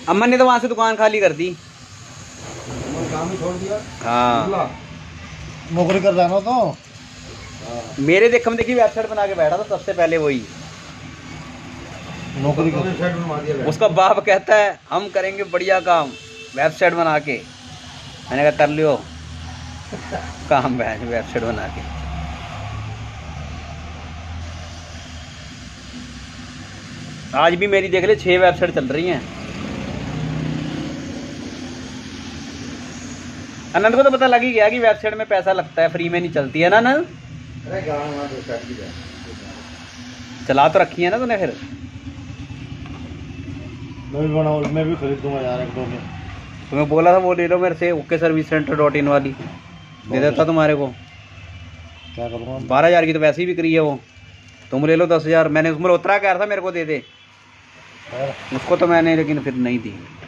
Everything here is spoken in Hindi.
अमन ने तो वहां से दुकान खाली कर दी, काम ही छोड़ दिया। हाँ नौकरी कर जाना तो मेरे देख हम देखिए वेबसाइट बना के बैठा था सबसे पहले वही नौकरी कर वेबसाइट बनवा दिया। उसका बाप कहता है हम करेंगे बढ़िया काम वेबसाइट बना के। मैंने कहा कर लियो काम वेबसाइट बना के। आज भी मेरी देख ले 6 वेबसाइट चल रही हैं। आनंद को तो पता लग ही गया कि वेबसाइट में पैसा लगता है, फ्री में नहीं चलती है ना आनंद। चला तो रखी है ना तूने, फिर मैं भी खरीद दूंगा यार एक दो में। तुम्हें बोला था वो ले लो मेरे से ओके सर्विस सेंटर.in वाली, दे देता तुम्हारे को। क्या करूँगा 12,000 की तो वैसे ही बिक्री है वो, तुम ले लो 10,000। मैंने उसमें उतरा कह रहा था मेरे को दे दे, उसको तो मैंने लेकिन फिर नहीं दी।